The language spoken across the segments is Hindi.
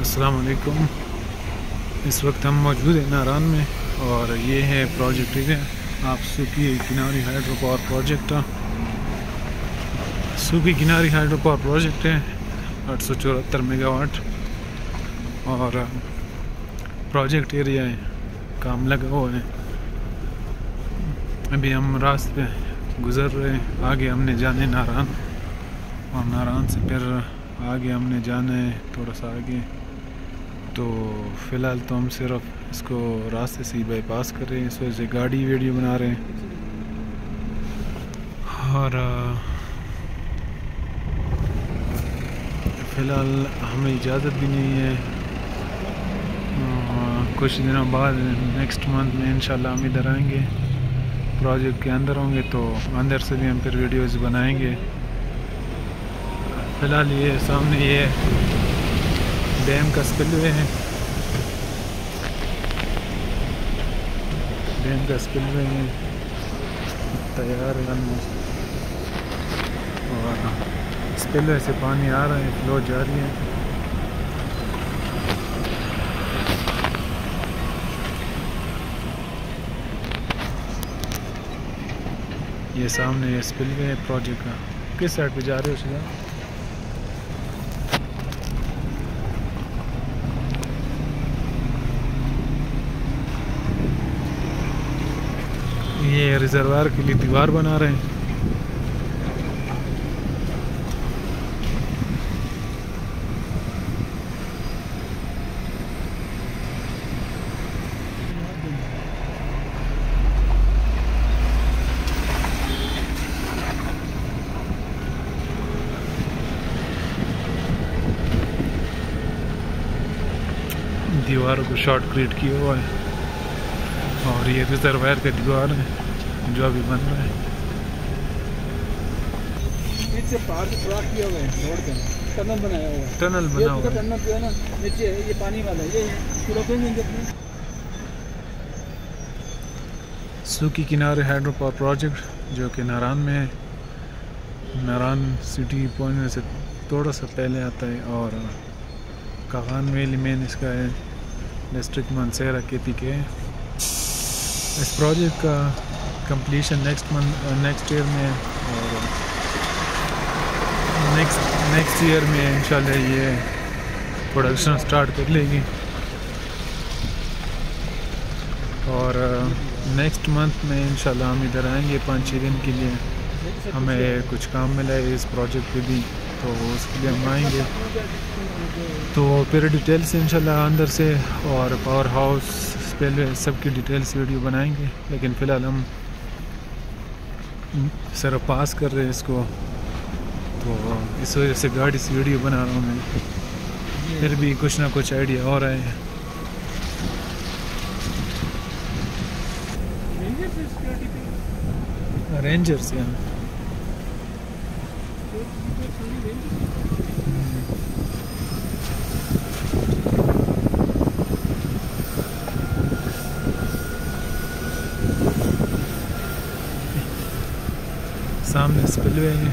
अस्सलाम वालेकुम। इस वक्त हम मौजूद हैं नारान में और ये है प्रोजेक्ट एरिया। आप सूखी किनारी हाइड्रो पावर प्रोजेक्ट सूखी किनारी हाइड्रो पावर प्रोजेक्ट है 874 मेगावाट और प्रोजेक्ट एरिया है, काम लगा हुआ है। अभी हम रास्ते पे गुज़र रहे हैं। आगे हमने जाने नारान और नारान से फिर आगे हमने जाना है थोड़ा सा आगे। तो फ़िलहाल तो हम सिर्फ इसको रास्ते से ही बाईपास कर रहे हैं, इस वजह से गाड़ी वीडियो बना रहे हैं। और फ़िलहाल हमें इजाज़त भी नहीं है। कुछ दिनों बाद नेक्स्ट मंथ में इंशाल्लाह हम इधर आएंगे, प्रोजेक्ट के अंदर होंगे तो अंदर से भी हम फिर वीडियोज़ बनाएंगे। फ़िलहाल ये सामने ये डैम का स्पिलवे है, डैम का स्पिलवे है तैयार है ऑलमोस्ट। और स्पिलवे से पानी आ रहा है, फ्लो जारी है। ये सामने ये स्पिलवे है प्रोजेक्ट का। किस साइड पे जा रहे हो सीधा? ये रिजर्वायर के लिए दीवार बना रहे हैं। दीवार को शॉर्ट क्रिएट किया हुआ है और ये रिजर्वायर का दीवार है जो अभी बन रहा है। नीचे पहाड़ से क्रॉस किया हुआ है, रोड पे टनल बनाया हुआ है। टनल बना हुआ है। टनल जो है ना नीचे है, ये पानी वाला है, ये रोकेंगे सूखी किनारे हाइड्रो पावर प्रोजेक्ट जो कि नारान में है। नारान सिटी पहुंचने से थोड़ा सा पहले आता है और कागान वैली मेन इसका है, डिस्ट्रिक्ट मानसेरा केपी के। इस प्रोजेक्ट का कंप्लीशन नेक्स्ट ईयर में और नेक्स्ट ईयर में इंशाल्लाह ये प्रोडक्शन स्टार्ट कर लेगी। और नेक्स्ट मंथ में इंशाल्लाह हम इधर आएंगे 5-6 दिन के लिए। हमें कुछ काम मिला है इस प्रोजेक्ट पे भी, तो उसके लिए हम आएंगे। तो फिर डिटेल्स इंशाल्लाह अंदर से और पावर हाउस पहले सबकी डिटेल्स वीडियो बनाएंगे। लेकिन फ़िलहाल हम सिर्फ पास कर रहे हैं इसको, तो इस वजह से गाड़ी से वीडियो बना रहा हूँ मैं। फिर भी कुछ ना कुछ आइडिया हो रहा है। रेंजर से हम सामने स्पिलवे है।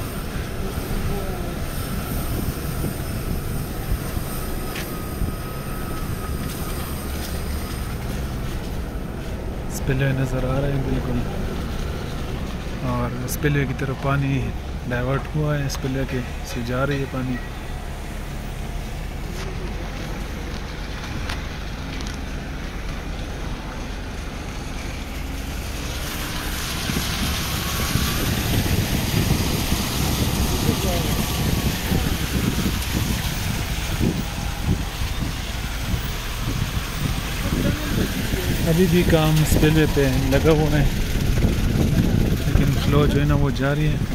स्पिलवे नज़र आ रहा है बिल्कुल, और स्पिलवे की तरफ पानी डाइवर्ट हुआ है, स्पिलवे के से जा रही है पानी। अभी भी काम स्पिलवे पे लगा हुआ है, लेकिन फ्लो जो है ना वो जारी है।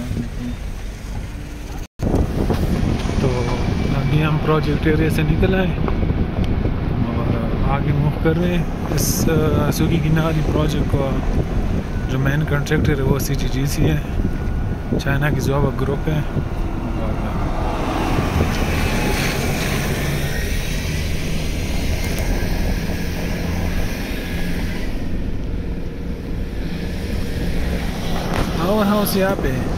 तो अभी हम प्रोजेक्ट एरिया से निकल आए और आगे मूव कर रहे हैं। इस सूखी किनारी प्रोजेक्ट का जो मेन कॉन्ट्रैक्टर है वो CGGC है, चाइना की जोवा ग्रुप है। पावर हाउस यहाँ पे है।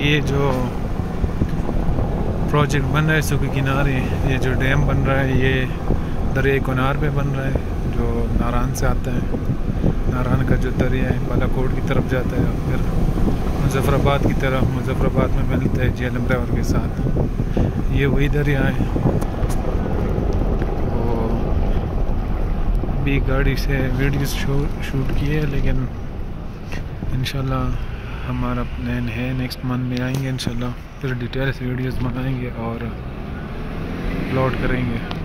ये जो प्रोजेक्ट बन रहा है सूखे किनारे, ये जो डैम बन रहा है ये दरिया कोनार पे बन रहा है जो नारान से आता है। नारान का जो दरिया है बालाकोट की तरफ जाता है और फिर मुजफ्फराबाद की तरफ, मुजफ्फराबाद में मिलता है जेलम रिवर के साथ। ये वही दरिया है। तो अभी गाड़ी से वीडियो शूट किए है, लेकिन इंशाल्लाह हमारा प्लान है नेक्स्ट मंथ में आएंगे इंशाल्लाह, फिर डिटेल से वीडियोस बनाएंगे और अपलोड करेंगे।